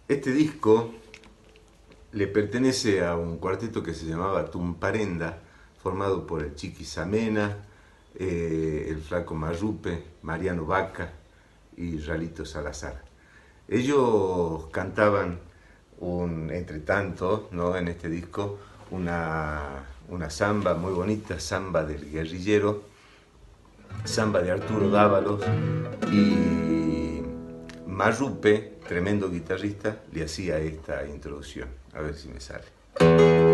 Este disco le pertenece a un cuarteto que se llamaba Tumparenda, formado por el Chiqui Samena, el Flaco Marrupe, Mariano Vaca y Ralito Salazar. Ellos cantaban, entre tanto, ¿no?, en este disco, una samba muy bonita, samba del guerrillero, samba de Arturo Dávalos, y Marrupe, tremendo guitarrista, le hacía esta introducción. A ver si me sale.